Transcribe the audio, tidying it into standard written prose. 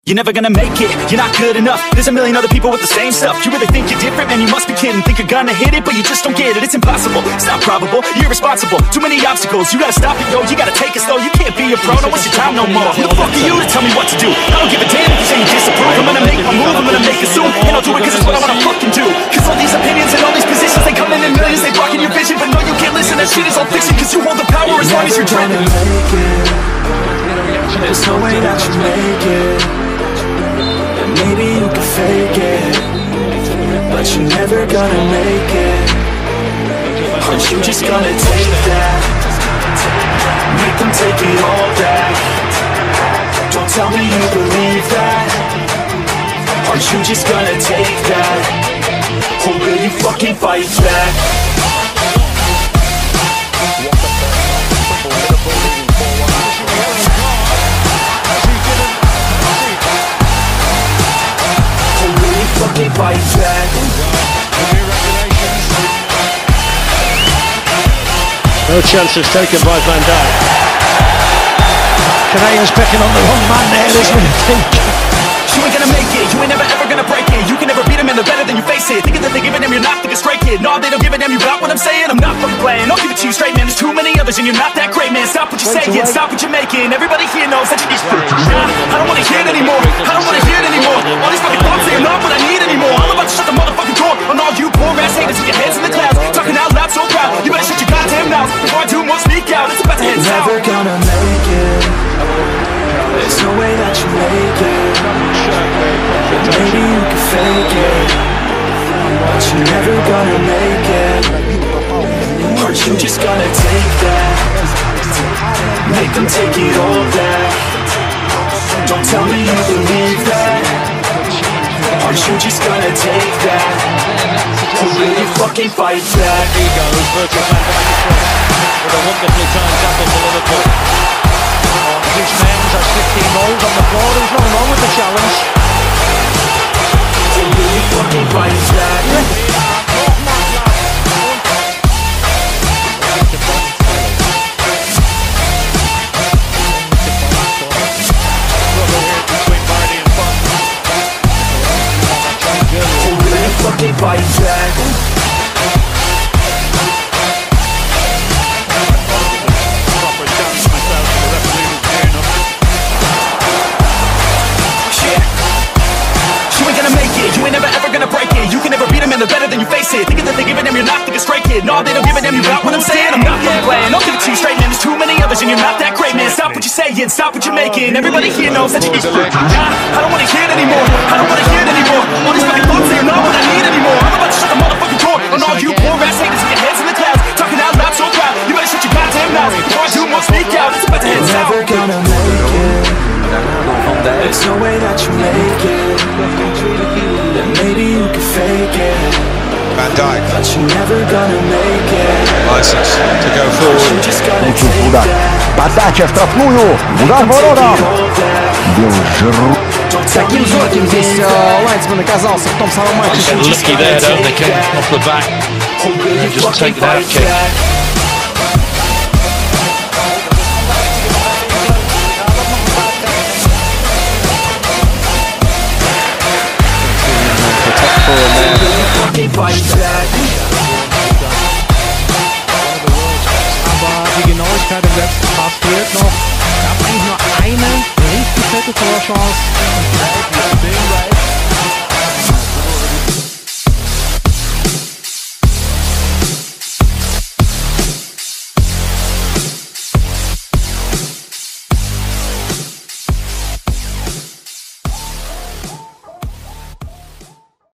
You're never gonna make it, you're not good enough. There's a million other people with the same stuff. You really think you're different, man, you must be kidding. Think you're gonna hit it, but you just don't get it. It's impossible, it's not probable, you're irresponsible. Too many obstacles, you gotta stop it, yo. You gotta take it slow, you can't be a pro, don't waste your time no more. Who the fuck are you to tell me what to do? I don't give a damn if you say you disapprove. I'm gonna make my move, I'm gonna make it soon. And I'll do it cause it's what I wanna fucking do. Cause all these opinions and all these positions, they come in millions, they blocking your vision. But no, you can't listen, that shit is all fiction. Cause you hold the power as long as you're dreaming. There's no way that you make it. Maybe you can fake it, but you're never gonna make it. Aren't you just gonna take that? Make them take it all back. Don't tell me you believe that. Aren't you just gonna take that? Or will you fucking fight back? Fight back. No chances taken by Van Dijk. Canadians picking on the wrong man there, isn't it? You ain't gonna make it, you ain't never ever gonna break it. You can never beat them and they're better than you face it. Thinking that they're giving them, you're not thinking straight, kid. No, they don't give a damn, you got what I'm saying? I'm not fucking playing, I'll give it to you straight, man. There's too many others and you're not that great, man. Stop what you're saying, stop what you're making. Everybody here knows that you're just I don't wanna hear it anymore, I don't wanna hear it anymore. All these fucking thoughts, they are not what I need anymore. I'm about to shut the motherfucking door on all you poor ass haters with your heads in the clouds. Talking out loud so proud, you better shut your goddamn mouth before I do more speak out. It's about to head south. Never gonna make it. There's no way that you make it. Maybe you can fake it, but you're never gonna make it. Aren't you just gonna take that? Make them take it all back. Don't tell me you believe that. Aren't you just gonna take that? Or will you fucking fight back? Here goes Virgil van Dijk with a wonderfully timed tackle for Liverpool. This men's has 15 goals on the floor. There's nothing wrong with the challenge. Or will you fucking fight back? Fucking fight back. Better than you face it. Thinking that they're giving them, you're not thinking straight, kid. No, they don't give a damn, you got what I'm saying? I'm not fucking playing, I'll give it to you straight, man. There's too many others and you're not that great, man. Stop what you're saying, stop what you're making. Everybody here knows that you're I don't wanna hear it anymore, I don't wanna hear it anymore. All these fucking thoughts, they are not what I need anymore. I'm about to shut the motherfucking door on all you poor ass haters with your heads in the clouds. Talking out loud so proud, you better shut your goddamn mouth before I do more speak out. It's about to head south. Never gonna make it. There's no way that you make it. And maybe you can fake it. Van Dijk. But you're never gonna make it. License to go forward. Получил удар. Подача в штрафную. Удар в ворота. Бил Жиру. Таким зорким здесь Лайнсман оказался в том самом матче. Lucky there, don't they? Came off the back. Just take that kick. Aber die Genauigkeit im letzten Pass fehlt noch. Es gab eigentlich nur eine richtig fette Torchance.